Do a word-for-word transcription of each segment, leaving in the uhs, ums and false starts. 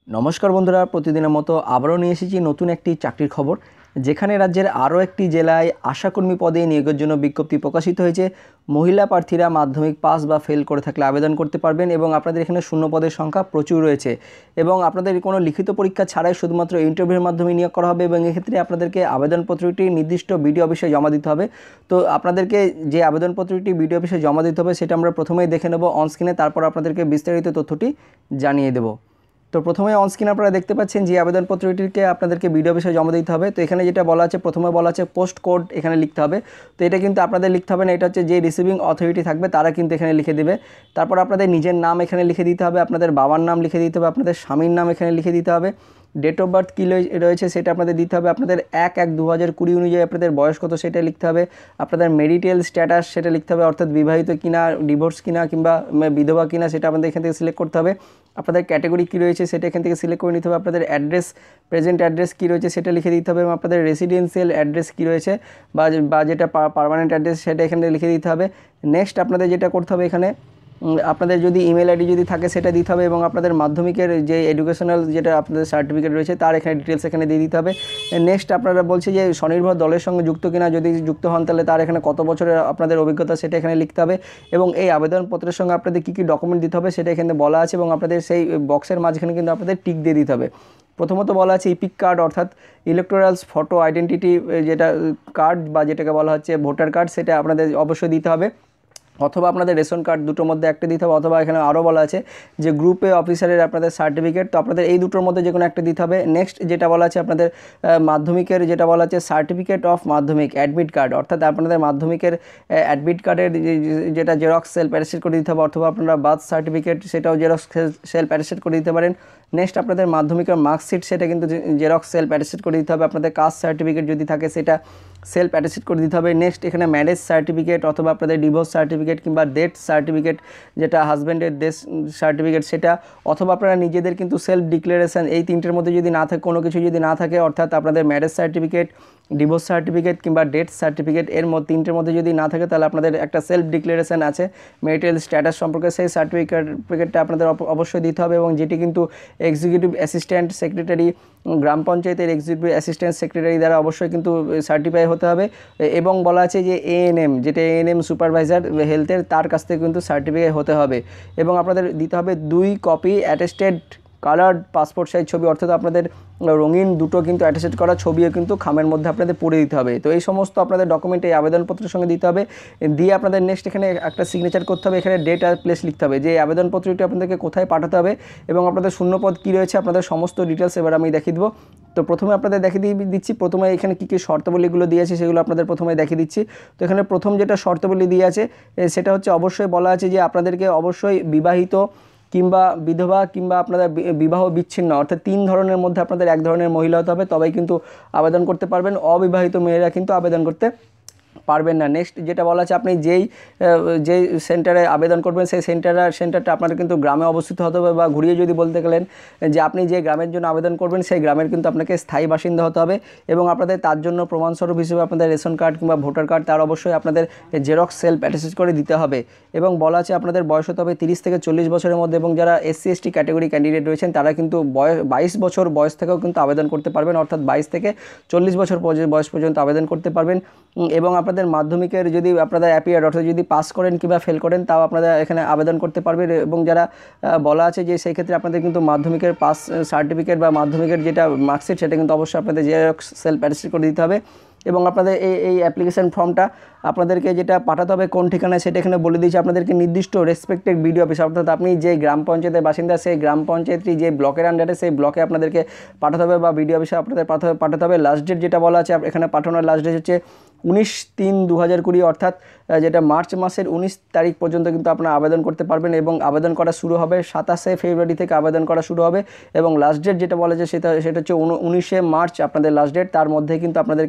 নমস্কার বন্ধুরা, প্রতিদিনের মতো আবারও নিয়ে এসেছি নতুন একটি চাকরির খবর, যেখানে রাজ্যের আরও একটি জেলায় আশাকর্মী পদে নিয়োগের জন্য বিজ্ঞপ্তি প্রকাশিত হয়েছে। মহিলা প্রার্থীরা মাধ্যমিক পাস বা ফেল করে থাকলে আবেদন করতে পারবেন এবং আপনাদের এখানে শূন্য পদের সংখ্যা প্রচুর রয়েছে এবং আপনাদের কোনো লিখিত পরীক্ষা ছাড়াই শুধুমাত্র ইন্টারভিউর মাধ্যমে নিয়োগ করা হবে এবং এক্ষেত্রে আপনাদেরকে আবেদনপত্রটি নির্দিষ্ট বিডিও অফিসে জমা দিতে হবে। তো আপনাদেরকে যে আবেদনপত্রটি বিডিও অফিসে জমা দিতে হবে সেটা আমরা প্রথমেই দেখে নেব অনস্ক্রিনে, তারপর আপনাদেরকে বিস্তারিত তথ্যটি জানিয়ে দেব। তো প্রথমে অনস্ক্রিন আপনারা দেখতে পাচ্ছেন যে আবেদনপত্রটিকে আপনাদেরকে বিডিও অফিসে জমা দিতে হবে। তো এখানে যেটা বলা আছে, প্রথমে বলা আছে পোস্ট কোড এখানে লিখতে হবে। তো এটা কিন্তু আপনাদের লিখতে হবে না, এটা হচ্ছে যে রিসিভিং অথরিটি থাকবে তারা কিন্তু এখানে লিখে দেবে। তারপর আপনাদের নিজের নাম এখানে লিখে দিতে হবে, আপনাদের বাবার নাম লিখে দিতে হবে, আপনাদের স্বামীর নাম এখানে লিখে দিতে হবে, ডেট অফ বার্থ কী রয়েছে সেটা আপনাদের দিতে হবে, আপনাদের এক এক দু হাজার কুড়ি অনুযায়ী আপনাদের বয়স কত সেটা লিখতে হবে, আপনাদের মেরিটাল স্ট্যাটাস সেটা লিখতে হবে, অর্থাৎ বিবাহিত কিনা, ডিভোর্স কিনা কিংবা বিধবা কিনা সেটা আপনাদের এখান থেকে সিলেক্ট করতে হবে, আপনাদের ক্যাটাগরি কী রয়েছে সেটা এখান থেকে সিলেক্ট করে নিতে হবে, আপনাদের অ্যাড্রেস প্রেজেন্ট অ্যাড্রেস কী রয়েছে সেটা লিখে দিতে হবে এবং আপনাদের রেসিডেন্সিয়াল অ্যাড্রেস কী রয়েছে বা বা যেটা পার্মানেন্ট অ্যাড্রেস সেটা এখানে লিখে দিতে হবে। নেক্সট আপনাদের যেটা করতে হবে, এখানে আপনাদের যদি ইমেল আইডি যদি থাকে সেটা দিতে হবে এবং আপনাদের মাধ্যমিকের যে এডুকেশনাল যেটা আপনাদের সার্টিফিকেট রয়েছে তার এখানে ডিটেলস এখানে দিয়ে দিতে হবে। নেক্সট আপনারা বলছে যে স্বনির্ভর দলের সঙ্গে যুক্ত কিনা, যদি যুক্ত হন তাহলে তার এখানে কত বছরের আপনাদের অভিজ্ঞতা সেটা এখানে লিখতে হবে এবং এই আবেদনপত্রের সঙ্গে আপনাদের কী কী ডকুমেন্ট দিতে হবে সেটা এখানে বলা আছে এবং আপনাদের সেই বক্সের মাঝখানে কিন্তু আপনাদের টিক দিয়ে দিতে হবে। প্রথমত বলা আছে ইপিক কার্ড অর্থাৎ ইলেকটোরালস ফটো আইডেন্টিটি যেটা কার্ড বা যেটাকে বলা হচ্ছে ভোটার কার্ড, সেটা আপনাদের অবশ্যই দিতে হবে, অথবা আপনাদের রেশন কার্ড, দুটোর মধ্যে একটা দিতে হবে, অথবা এখানে আরও বলা আছে যে গ্রুপে অফিসারের আপনাদের সার্টিফিকেট, তো আপনাদের এই দুটোর মধ্যে যে কোনো একটা দিতে হবে। নেক্সট যেটা বলা আছে আপনাদের মাধ্যমিকের যেটা বলা আছে certificate of Madhyamik admit card, অর্থাৎ আপনাদের মাধ্যমিকের অ্যাডমিট কার্ডের যেটা জেরক্স সেলফ অ্যাটেস্টেড করে দিতে হবে, অথবা আপনারা বার্থ সার্টিফিকেট সেটাও জেরক্স সেলফ অ্যাটেস্টেড করে দিতে পারেন। নেক্সট আপনাদের মাধ্যমিকের মার্কশিট সেটা কিন্তু জেরক্স সেলফ অ্যাটেস্টেড করে দিতে হবে, আপনাদের কাস্ট সার্টিফিকেট যদি থাকে সেটা সেলফ অ্যাটেস্টেড করে দিতে হবে। নেক্সট এখানে ম্যারেজ সার্টিফিকেট অথবা আপনাদের ডিভোর্স সার্টিফিকেট কিংবা ডেথ সার্টিফিকেট যেটা হাজব্যান্ডের ডেথ সার্টিফিকেট সেটা, অথবা আপনারা নিজেদের কিন্তু সেলফ ডিক্লারেশন, এই তিনটের মধ্যে যদি না থাকে, কোনো কিছু যদি না থাকে, অর্থাৎ আপনাদের ম্যারেজ সার্টিফিকেট, ডিভোর্স সার্টিফিকেট কিংবা ডেথ সার্টিফিকেট এর মধ্যে তিনটের মধ্যে যদি না থাকে তাহলে আপনাদের একটা সেলফ ডিক্লারেশন আছে মেরিটাল স্ট্যাটাস সম্পর্কে, সেই সার্টিফিকেটটা আপনাদের অবশ্যই দিতে হবে এবং যেটি কিন্তু এক্সিকিউটিভ অ্যাসিস্ট্যান্ট সেক্রেটারি, গ্রাম পঞ্চায়েতের এক্সিকিউটিভ অ্যাসিস্ট্যান্ট সেক্রেটারি দ্বারা অবশ্যই কিন্তু সার্টিফাই হতে হবে এবং বলা আছে যে এএনএম যেটা এএনএম সুপারভাইজার হেলথের তার কাছ থেকে কিন্তু সার্টিফাই হতে হবে এবং আপনাদের দিতে হবে দুই copy attested coloured passport size ছবি, অর্থাৎ আপনাদের রঙিন দুটো কিন্তু অ্যাটাচেড করা ছবিও কিন্তু খামের মধ্যে আপনাদের পড়ে দিতে হবে। তো এই সমস্ত আপনাদের ডকুমেন্ট এই আবেদনপত্রের সঙ্গে দিতে হবে, দিয়ে আপনাদের নেক্সট এখানে একটা সিগনেচার করতে হবে, এখানে ডেট আর প্লেস লিখতে হবে যে আবেদনপত্রটি আপনাদেরকে কোথায় পাঠাতে হবে এবং আপনাদের শূন্যপদ কী রয়েছে আপনাদের সমস্ত ডিটেলস এবার আমি দেখিয়ে দেবো। তো প্রথমে আপনাদের দেখিয়ে দিয়ে দিচ্ছি, প্রথমে এখানে কী কী শর্তাবলীগুলো দিয়েছে সেগুলো আপনাদের প্রথমে দেখিয়ে দিচ্ছি। তো এখানে প্রথম যেটা শর্তাবলী দিয়ে আছে সেটা হচ্ছে অবশ্যই বলা আছে যে আপনাদেরকে অবশ্যই বিবাহিত কিংবা বিধবা কিংবা আপনাদের বিবাহ বিচ্ছিন্ন, অর্থাৎ তিন ধরনের মধ্যে আপনাদের এক ধরনের মহিলা হতে হবে, তবেই কিন্তু আবেদন করতে পারবেন, অবিবাহিত মেয়েরা কিন্তু আবেদন করতে পারবেন না। নেক্সট যেটা বলা আছে আপনি যেই যেই সেন্টারে আবেদন করবেন সেই সেন্টার সেন্টারটা আপনার কিন্তু গ্রামে অবস্থিত হতে হবে, বা ঘুরিয়ে যদি বলতে গেলেন যে আপনি যে গ্রামের জন্য আবেদন করবেন সেই গ্রামের কিন্তু আপনাকে স্থায়ী বাসিন্দা হতে হবে এবং আপনাদের তার জন্য প্রমাণস্বরূপ হিসেবে আপনাদের রেশন কার্ড কিংবা ভোটার কার্ড তার অবশ্যই আপনাদের জেরক্স সেলফ অ্যাটেস্টেড করে দিতে হবে এবং বলা আছে আপনাদের বয়স হতে হবে তিরিশ থেকে চল্লিশ বছরের মধ্যে এবং যারা এসসি এসটি ক্যাটাগরি ক্যান্ডিডেট রয়েছেন তারা কিন্তু বয়স বাইশ বছর বয়স থেকেও কিন্তু আবেদন করতে পারবেন, অর্থাৎ বাইশ থেকে চল্লিশ বছর বয়স পর্যন্ত আবেদন করতে পারবেন এবং আপনাদের মাধ্যমিকের যদি আপনারা অ্যাপিয়ার অর্থাৎ যদি পাস করেন কিংবা ফেল করেন তাও আপনারা এখানে আবেদন করতে পারবেন এবং যারা বলা আছে যে সেই ক্ষেত্রে আপনাদের কিন্তু মাধ্যমিকের পাস সার্টিফিকেট বা মাধ্যমিকের যেটা মার্কশিট সেটা কিন্তু অবশ্যই আপনাদের জেরক্স সেলফ অ্যাটেস্টেড করে দিতে হবে এবং আপনাদের এই এই অ্যাপ্লিকেশন ফর্মটা আপনাদেরকে যেটা পাঠাতে হবে কোন ঠিকানায় সেটা এখানে বলে দিয়েছে, আপনাদেরকে নির্দিষ্ট রেসপেক্টেড বিডিও অফিস, অর্থাৎ আপনি যে গ্রাম পঞ্চায়েতের বাসিন্দা সেই গ্রাম পঞ্চায়েতটি যে ব্লকের আন্ডারে সেই ব্লকে আপনাদেরকে পাঠাতে হবে বা বিডিও অফিসে আপনাদের পাঠাতে হবে। লাস্ট ডেট যেটা বলা আছে এখানে পাঠানোর লাস্ট ডেট হচ্ছে উনিশ তিন দু হাজার কুড়ি, অর্থাৎ যেটা মার্চ মাসের উনিশ তারিখ পর্যন্ত কিন্তু আপনারা আবেদন করতে পারবেন এবং আবেদন করা শুরু হবে সাতাশে ফেব্রুয়ারি থেকে আবেদন করা শুরু হবে এবং লাস্ট ডেট যেটা বলা যায় সেটা সেটা হচ্ছে উনিশে মার্চ আপনাদের লাস্ট ডেট, তার মধ্যে কিন্তু আপনাদেরকে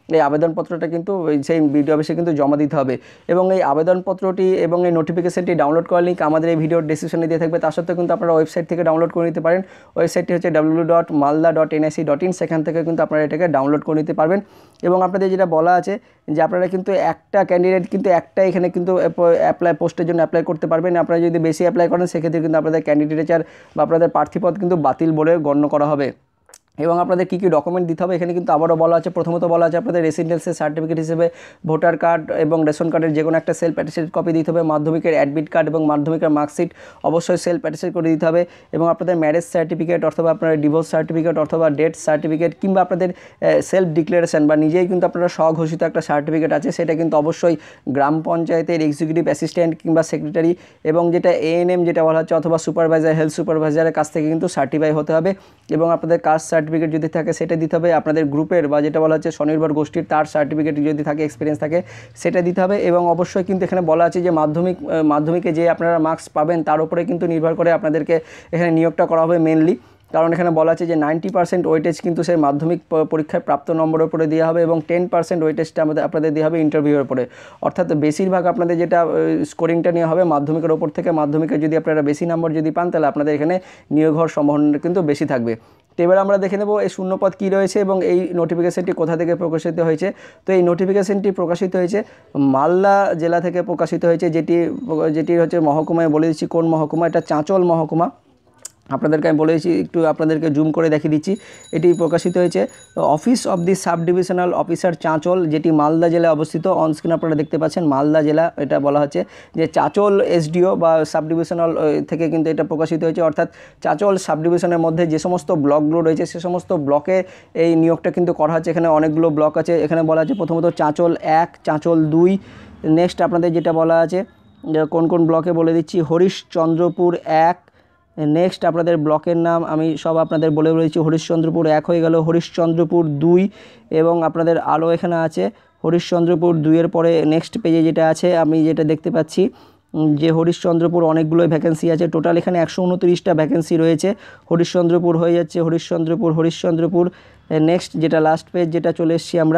এই আবেদনপত্রটা কিন্তু সেই বিডিও অফিসে কিন্তু জমা দিতে হবে। এবং এই আবেদনপত্রটি এবং এই নোটিফিকেশনটি ডাউনলোড করার লিঙ্ক আমাদের এই ভিডিওর ডেসক্রিপশনে দিয়ে থাকবে। তার সত্ত্বেও কিন্তু আপনারা ওয়েবসাইট থেকে ডাউনলোড করে নিতে পারেন। ওয়েবসাইটটি হচ্ছে W W W dot Malda dot NIC dot in. সেখান থেকে কিন্তু আপনারা এটাকে ডাউনলোড করে নিতে পারবেন। এবং আপনাদের যেটা বলা আছে যে আপনারা কিন্তু একটা ক্যান্ডিডেট কিন্তু একটা এখানে কিন্তু অ্যাপ্লাই পোস্টের জন্য অ্যাপ্লাই করতে পারবেন। আপনারা যদি বেশি অ্যাপ্লাই করেন সেক্ষেত্রে কিন্তু আপনাদের ক্যান্ডিডেটের বা আপনাদের প্রার্থীপদ কিন্তু বাতিল বলে গণ্য করা হবে। এবং আপনাদের কী কী ডকুমেন্ট দিতে হবে এখানে কিন্তু আবারও বলা আছে। প্রথমত বলা আছে আপনাদের রেসিডেন্সিয়াল সার্টিফিকেট হিসেবে ভোটার কার্ড এবং রেশন কার্ডের যে কোনো একটা সেলফ অ্যাটেস্টেড কপি দিতে হবে। মাধ্যমিকের অ্যাডমিট কার্ড এবং মাধ্যমিকের মার্কশিট অবশ্যই সেলফ অ্যাটেস্টেড করে দিতে হবে। এবং আপনাদের ম্যারেজ সার্টিফিকেট অথবা আপনার ডিভোর্স সার্টিফিকেট অথবা ডেথ সার্টিফিকেট কিংবা আপনাদের সেলফ ডিক্লারেশন বা নিজেই কিন্তু আপনারা স্বঘোষিত একটা সার্টিফিকেট আছে সেটা কিন্তু অবশ্যই গ্রাম পঞ্চায়েতের এক্সিকিউটিভ অ্যাসিস্ট্যান্ট কিংবা সেক্রেটারি এবং যেটা এএনএম যেটা বলা হচ্ছে অথবা সুপারভাইজার হেলথ সুপারভাইজারের কাছ থেকে কিন্তু সার্টিফাই হতে হবে। এবং আপনাদের কাস্ট সার্টিফিকেট যদি থাকে সেটা দিতে হবে। আপনাদের গ্রুপের বা যেটা বলা হচ্ছে স্বনির্ভর গোষ্ঠীর তার সার্টিফিকেট যদি থাকে এক্সপিরিয়েন্স থাকে সেটা দিতে হবে। এবং অবশ্যই কিন্তু এখানে বলা আছে যে মাধ্যমিক মাধ্যমিকে যে আপনারা মার্কস পাবেন তার উপরে কিন্তু নির্ভর করে আপনাদেরকে এখানে নিয়োগটা করা হবে মেনলি। কারণ এখানে বলা আছে যে নাইনটি পার্সেন্ট ওয়েটেজ কিন্তু সেই মাধ্যমিক পরীক্ষায় প্রাপ্ত নম্বরের উপরে দেওয়া হবে এবং টেন পার্সেন্ট ওয়েটেজটা আমাদের আপনাদের দেওয়া হবে ইন্টারভিউয়ের উপরে। অর্থাৎ বেশিরভাগ আপনাদের যেটা স্কোরিংটা নেওয়া হবে মাধ্যমিকের ওপর থেকে। মাধ্যমিকে যদি আপনারা বেশি নম্বর যদি পান তাহলে আপনাদের এখানে নিয়োগ হওয়ার সম্ভাবনা কিন্তু বেশি থাকবে। তো এবার আমরা দেখে নেব এই শূন্যপদ কী রয়েছে এবং এই নোটিফিকেশনটি কোথা থেকে প্রকাশিত হয়েছে। তো এই নোটিফিকেশনটি প্রকাশিত হয়েছে মালদা জেলা থেকে প্রকাশিত হয়েছে, যেটি যেটি হচ্ছে মহকুমায় বলে দিচ্ছি কোন মহকুমা, এটা চাঁচল মহকুমা। আপনাদেরকে আমি বলেছি একটু আপনাদেরকে জুম করে দেখিয়ে দিচ্ছি। এটি প্রকাশিত হয়েছে office of the sub divisional officer Chanchal, যেটি মালদা জেলায় অবস্থিত। অনস্ক্রিন আপনারা দেখতে পাচ্ছেন মালদা জেলা, এটা বলা হচ্ছে যে চাঁচল এসডিও বা সাব ডিভিশনাল থেকে কিন্তু এটা প্রকাশিত হয়েছে। অর্থাৎ চাঁচল সাব ডিভিশনের মধ্যে যে সমস্ত ব্লকগুলো রয়েছে সে সমস্ত ব্লকে এই নিয়োগটা কিন্তু করা হচ্ছে। এখানে অনেকগুলো ব্লক আছে। এখানে বলা আছে প্রথমত চাঁচল এক, চাঁচল দুই, নেক্সট আপনাদের যেটা বলা আছে কোন কোন ব্লকে বলে দিচ্ছি, হরিশ্চন্দ্রপুর এক, নেক্সট আপনাদের ব্লকের নাম আমি সব আপনাদের বলে বলেছি। হরিশ্চন্দ্রপুর এক হয়ে গেল, হরিশ্চন্দ্রপুর দুই এবং আপনাদের আলো এখানে আছে হরিশ্চন্দ্রপুর দুইয়ের পরে নেক্সট পেজে যেটা আছে আমি যেটা দেখতে পাচ্ছি যে হরিশ্চন্দ্রপুর অনেকগুলোই ভ্যাকেন্সি আছে। টোটাল এখানে একশো উনত্রিশটা ভ্যাকেন্সি রয়েছে। হরিশ্চন্দ্রপুর হয়ে যাচ্ছে হরিশ্চন্দ্রপুর হরিশ্চন্দ্রপুর নেক্সট যেটা লাস্ট পেজ যেটা চলে এসেছি আমরা,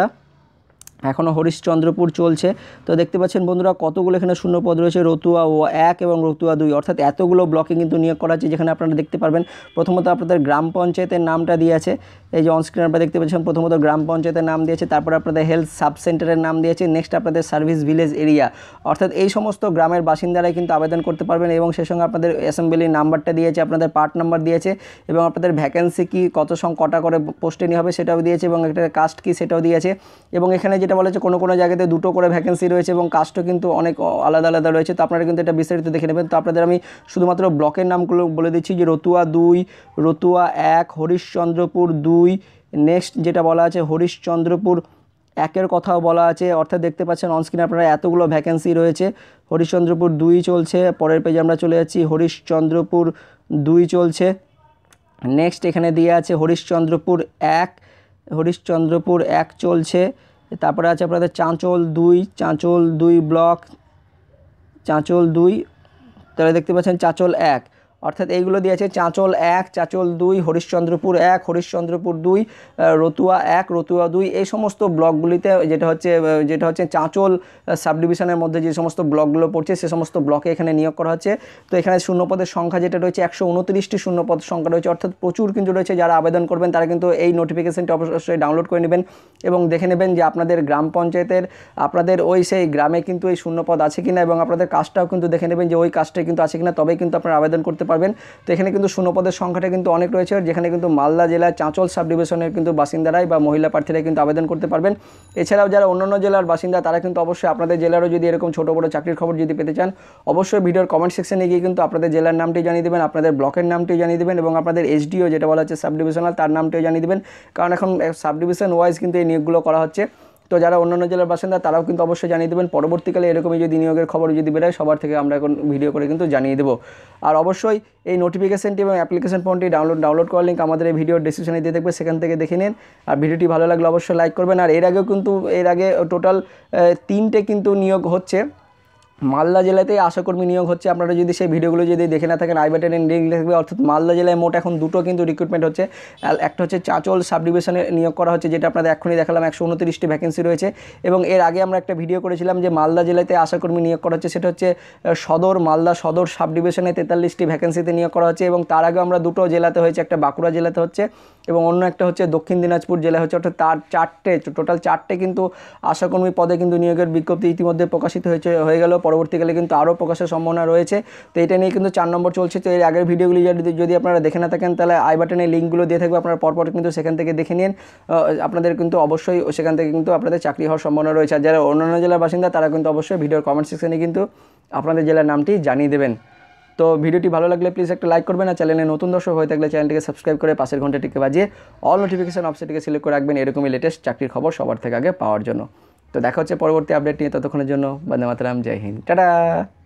এখনও হরিশ্চন্দ্রপুর চলছে। তো দেখতে পাচ্ছেন বন্ধুরা কতগুলো এখানে শূন্যপদ রয়েছে, রতুয়া ও এক এবং রতুয়া দুই, অর্থাৎ এতগুলো ব্লকে কিন্তু নিয়োগ করা আছে। যেখানে আপনারা দেখতে পারবেন প্রথমত আপনাদের গ্রাম পঞ্চায়েতের নামটা দিয়ে আছে, এই যে অনস্ক্রিন আপনারা দেখতে পাচ্ছেন প্রথমত গ্রাম পঞ্চায়েতের নাম দিয়েছে, তারপর আপনাদের হেলথ সাব সেন্টারের নাম দিয়েছে, নেক্সট আপনাদের সার্ভিস ভিলেজ এরিয়া, অর্থাৎ এই সমস্ত গ্রামের বাসিন্দারাই কিন্তু আবেদন করতে পারবেন। এবং সেই সঙ্গে আপনাদের অ্যাসেম্বলির নাম্বারটা দিয়েছে, আপনাদের পার্ট নাম্বার দিয়েছে এবং আপনাদের ভ্যাকেন্সি কি কত সং কটা করে পোস্টে নিয়ে হবে সেটাও দিয়েছে এবং একটা কাস্ট কি সেটাও দিয়েছে। এবং এখানে যেটা বলা হচ্ছে কোনো কোনো জায়গাতে দুটো করে ভ্যাকেন্সি রয়েছে এবং কাস্টও কিন্তু অনেক আলাদা আলাদা রয়েছে। তো আপনারা কিন্তু এটা বিস্তারিত দেখে নেবেন। তো আপনাদের আমি শুধুমাত্র ব্লকের নামগুলো বলে দিচ্ছি যে রতুয়া দুই, রতুয়া এক, হরিশ্চন্দ্রপুর দুই, নেক্সট যেটা বলা আছে হরিশ্চন্দ্রপুর একের কথাও বলা আছে। অর্থাৎ দেখতে পাচ্ছেন অনস্ক্রিনে আপনারা এতগুলো ভ্যাকেন্সি রয়েছে। হরিশ্চন্দ্রপুর দুই চলছে, পরের পেজে আমরা চলে যাচ্ছি হরিশ্চন্দ্রপুর দুই চলছে। নেক্সট এখানে দিয়ে আছে হরিশ্চন্দ্রপুর এক, হরিশ্চন্দ্রপুর এক চলছে। তারপরে আছে আপনাদের চাঁচল দুই, চাঁচল দুই ব্লক, চাঁচল দুই, তাহলে দেখতে পাচ্ছেন চাঁচল এক, অর্থাৎ এইগুলো দিয়েছে চাঁচল এক, চাঁচল দুই, হরিশ্চন্দ্রপুর এক, হরিশ্চন্দ্রপুর দুই, রতুয়া এক, রতুয়া দুই, এই সমস্ত ব্লকগুলিতে যেটা হচ্ছে যেটা হচ্ছে চাঁচল সাব ডিভিশনের মধ্যে যে সমস্ত ব্লকগুলো পড়ছে সে সমস্ত ব্লকে এখানে নিয়োগ করা হচ্ছে। তো এখানে শূন্যপদের সংখ্যা যেটা রয়েছে একশো উনত্রিশটি শূন্যপদ সংখ্যা রয়েছে, অর্থাৎ প্রচুর কিন্তু রয়েছে। যারা আবেদন করবেন তারা কিন্তু এই নোটিফিকেশনটি অবশ্যই ডাউনলোড করে নেবেন এবং দেখে নেবেন যে আপনাদের গ্রাম পঞ্চায়েতের আপনাদের ওই সেই গ্রামে কিন্তু এই শূন্যপদ আছে কিনা এবং আপনাদের কাজটাও কিন্তু দেখে নেবেন যে ওই কাজটা কিন্তু আছে কিনা, তবেই কিন্তু আপনারা আবেদন করতে পারবেন। তো এখানে কিন্তু শূন্যপদের সংখ্যাটা কিন্তু অনেক রয়েছে, যেখানে কিন্তু মালদা জেলার চাঁচল সাব ডিভিশনের কিন্তু বাসিন্দারাই বা মহিলা প্রার্থীরাই কিন্তু আবেদন করতে পারবেন। এছাড়াও যারা অন্যান্য জেলার বাসিন্দা তারা কিন্তু অবশ্যই আপনাদের জেলারও যদি এরকম ছোটো বড়ো চাকরির খবর যদি পেতে চান অবশ্যই ভিডিওর কমেন্ট সেকশনে গিয়ে কিন্তু আপনাদের জেলার নামটি জানিয়ে দেবেন, আপনাদের ব্লকের নামটি জানিয়ে দেবেন এবং আপনাদের এসডিও যেটা বলা হচ্ছে সাব ডিভিশনাল তার নামটিও জানিয়ে দেবেন, কারণ এখন সাব ডিভিশন ওয়াইজ কিন্তু এই নিয়োগগুলো করা হচ্ছে। তো যারা অন্যান্য জেলার বাসিন্দা তারাও কিন্তু অবশ্যই জানিয়ে দেবেন। পরবর্তীকালে এরকমই যদি নিয়োগের খবর যদি বেরোয় সবার থেকে আমরা এখন ভিডিও করে কিন্তু জানিয়ে দেবো। আর অবশ্যই এই নোটিফিকেশনটি এবং অ্যাপ্লিকেশন ফর্মটি ডাউনলোড ডাউনলোড করার লিঙ্ক আমাদের এই ভিডিওর ডেসক্রিপশনে দিয়ে থাকবে, সেখান থেকে দেখে নিন। আর ভিডিওটি ভালো লাগলে অবশ্যই লাইক করবেন। আর এর আগেও কিন্তু এর আগে টোটাল তিনটে কিন্তু নিয়োগ হচ্ছে, মালদা জেলাতেই আশাকর্মী নিয়োগ হচ্ছে। আপনারা যদি সেই ভিডিওগুলো যদি দেখে না থাকেন আই বাটনে লিঙ্ক থাকবে। অর্থাৎ মালদা জেলায় মোট এখন দুটো কিন্তু রিক্রুটমেন্ট হচ্ছে। একটা হচ্ছে চাঁচল সাব ডিভিশনে নিয়োগ করা হচ্ছে, যেটা আপনাদের এখনই দেখালাম, একশো উনত্রিশটি ভ্যাকেন্সি রয়েছে। এবং এর আগে আমরা একটা ভিডিও করেছিলাম যে মালদা জেলাতে আশাকর্মী নিয়োগ করা হচ্ছে, সেটা হচ্ছে সদর, মালদা সদর সাব ডিভিশনে তেতাল্লিশটি ভ্যাকেন্সিতে নিয়োগ করা হচ্ছে। এবং তার আগে আমরা দুটো জেলাতে হয়েছে, একটা বাঁকুড়া জেলাতে হচ্ছে এবং অন্য একটা হচ্ছে দক্ষিণ দিনাজপুর জেলায় হচ্ছে। অর্থাৎ তার চারটে টোটাল চারটে কিন্তু আশাকর্মী পদে কিন্তু নিয়োগের বিজ্ঞপ্তি ইতিমধ্যে প্রকাশিত হয়েছে হয়ে গেল। পরবর্তীকালে কিন্তু আরও প্রকাশের সম্ভাবনা রয়েছে। তো এটা নিয়ে কিন্তু চার নম্বর চলছে। তো এর আগের ভিডিওগুলি যদি যদি আপনারা দেখে না থাকেন তাহলে আই বাটনে লিঙ্কগুলো দিয়ে থাকবে, আপনারা পরপর কিন্তু সেখান থেকে দেখে নিন। আপনাদের কিন্তু অবশ্যই সেখান থেকে কিন্তু আপনাদের চাকরি হওয়ার সম্ভাবনা রয়েছে। আর যারা অন্যান্য জেলার বাসিন্দা তারা কিন্তু অবশ্যই ভিডিওর কমেন্ট সেকশনে কিন্তু আপনাদের জেলার নামটি জানিয়ে দেবেন। তো ভিডিওটি ভালো লাগলে প্লিজ একটা লাইক করবেন, আর চ্যানেলে নতুন দর্শক হয়ে থাকলে চ্যানেলটিকে সাবস্ক্রাইব করে পাশের ঘন্টাটিকে বাজিয়ে অল নোটিফিকেশন অপশনটিকে সিলেক্ট করে রাখবেন এরকমই লেটেস্ট চাকরির খবর সবার থেকে আগে পাওয়ার জন্য। তো দেখা হচ্ছে পরবর্তী আপডেট নিয়ে, ততক্ষণের জন্য বন্দে মাতরম, জয় হিন্দ, টাটা।